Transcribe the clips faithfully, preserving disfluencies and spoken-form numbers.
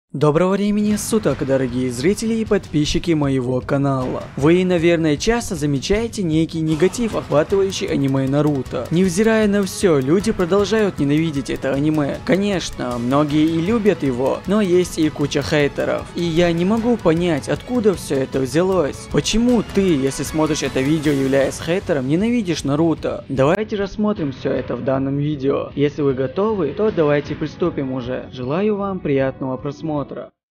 Доброго времени суток, дорогие зрители и подписчики моего канала. Вы, наверное, часто замечаете некий негатив, охватывающий аниме Наруто. Невзирая на все, люди продолжают ненавидеть это аниме. Конечно, многие и любят его, но есть и куча хейтеров. И я не могу понять, откуда все это взялось. Почему ты, если смотришь это видео, являясь хейтером, ненавидишь Наруто? Давайте рассмотрим все это в данном видео. Если вы готовы, то давайте приступим уже. Желаю вам приятного просмотра.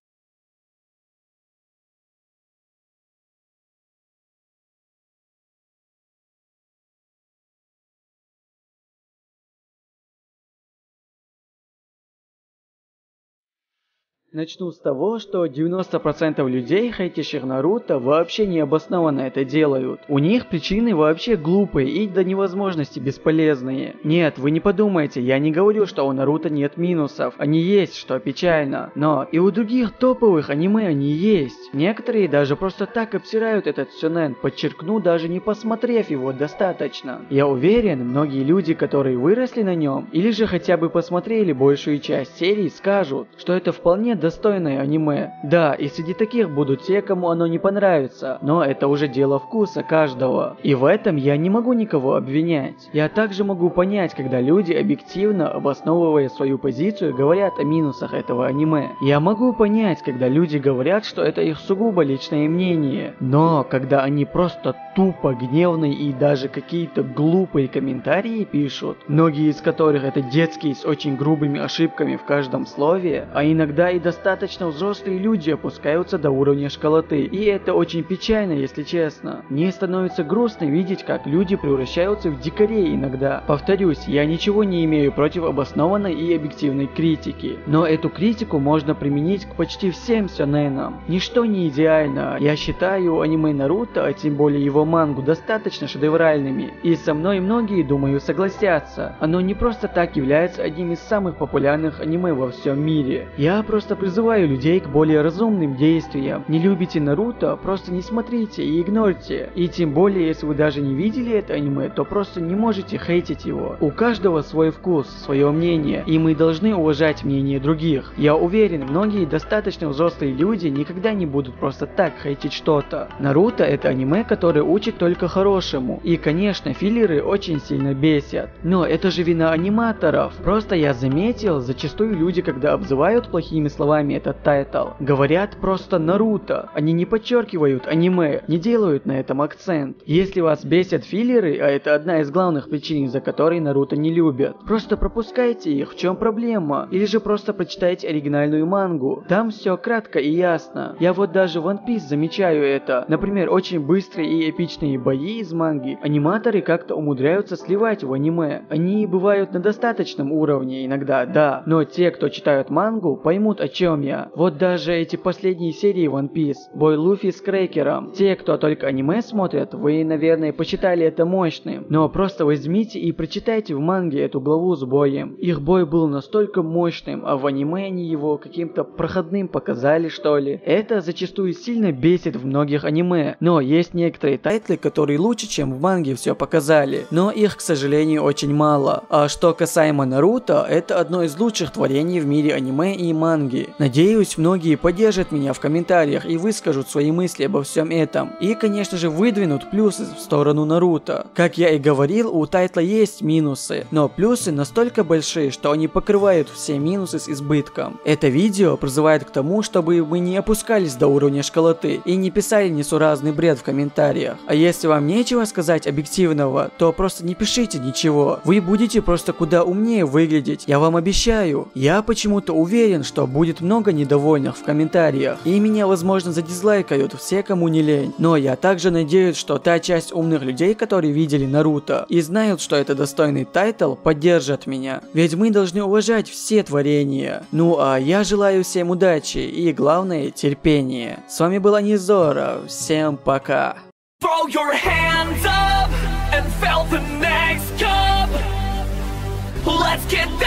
Начну с того, что девяносто процентов людей, хейтящих Наруто, вообще необоснованно это делают. У них причины вообще глупые и до невозможности бесполезные. Нет, вы не подумайте, я не говорю, что у Наруто нет минусов. Они есть, что печально. Но и у других топовых аниме они есть. Некоторые даже просто так обсирают этот сюнэн, подчеркну, даже не посмотрев его достаточно. Я уверен, многие люди, которые выросли на нем, или же хотя бы посмотрели большую часть серий, скажут, что это вполне достойное аниме. Да, и среди таких будут те, кому оно не понравится, но это уже дело вкуса каждого. И в этом я не могу никого обвинять. Я также могу понять, когда люди, объективно обосновывая свою позицию, говорят о минусах этого аниме. Я могу понять, когда люди говорят, что это их сугубо личное мнение. Но когда они просто тупо гневные и даже какие-то глупые комментарии пишут, многие из которых это детские с очень грубыми ошибками в каждом слове, а иногда и достаточно взрослые люди опускаются до уровня школоты. И это очень печально, если честно. Мне становится грустно видеть, как люди превращаются в дикарей иногда. Повторюсь, я ничего не имею против обоснованной и объективной критики. Но эту критику можно применить к почти всем сёнэнам. Ничто не идеально. Я считаю аниме Наруто, а тем более его мангу, достаточно шедевральными. И со мной многие, думаю, согласятся. Оно не просто так является одним из самых популярных аниме во всем мире. Я просто призываю людей к более разумным действиям. Не любите Наруто, просто не смотрите и игнорьте. И тем более, если вы даже не видели это аниме, то просто не можете хейтить его. У каждого свой вкус, свое мнение, и мы должны уважать мнение других. Я уверен, многие достаточно взрослые люди никогда не будут просто так хейтить что-то. Наруто — это аниме, которое учит только хорошему. И, конечно, филлеры очень сильно бесят. Но это же вина аниматоров. Просто я заметил, зачастую люди, когда обзывают плохими словами этот тайтл, говорят просто Наруто. Они не подчеркивают аниме, не делают на этом акцент. Если вас бесят филлеры, а это одна из главных причин, из-за которой Наруто не любят, просто пропускайте их, в чем проблема? Или же просто прочитайте оригинальную мангу. Там все кратко и ясно. Я вот даже в One Piece замечаю это. Например, очень быстрые и эпичные бои из манги аниматоры как-то умудряются сливать в аниме. Они бывают на достаточном уровне иногда, да, но те, кто читают мангу, поймут, о чем я. Вот даже эти последние серии One Piece, бой Луфи с Крекером. Те, кто только аниме смотрят, вы, наверное, посчитали это мощным. Но просто возьмите и прочитайте в манге эту главу с боем. Их бой был настолько мощным, а в аниме они его каким-то проходным показали, что ли. Это зачастую сильно бесит в многих аниме. Но есть некоторые тайтлы, которые лучше, чем в манге все показали. Но их, к сожалению, очень мало. А что касаемо Наруто, это одно из лучших творений в мире аниме и манги. Надеюсь, многие поддержат меня в комментариях и выскажут свои мысли обо всем этом. И, конечно же, выдвинут плюсы в сторону Наруто. Как я и говорил, у тайтла есть минусы, но плюсы настолько большие, что они покрывают все минусы с избытком. Это видео призывает к тому, чтобы мы не опускались до уровня школоты и не писали несуразный бред в комментариях. А если вам нечего сказать объективного, то просто не пишите ничего. Вы будете просто куда умнее выглядеть, я вам обещаю. Я почему-то уверен, что будет много недовольных в комментариях, и меня, возможно, задизлайкают все, кому не лень. Но я также надеюсь, что та часть умных людей, которые видели Наруто и знают, что это достойный тайтл, поддержат меня. Ведь мы должны уважать все творения. Ну а я желаю всем удачи и, главное, терпения. С вами был Анизора. Всем пока. Throw your hands up and fill the next cup. Let's get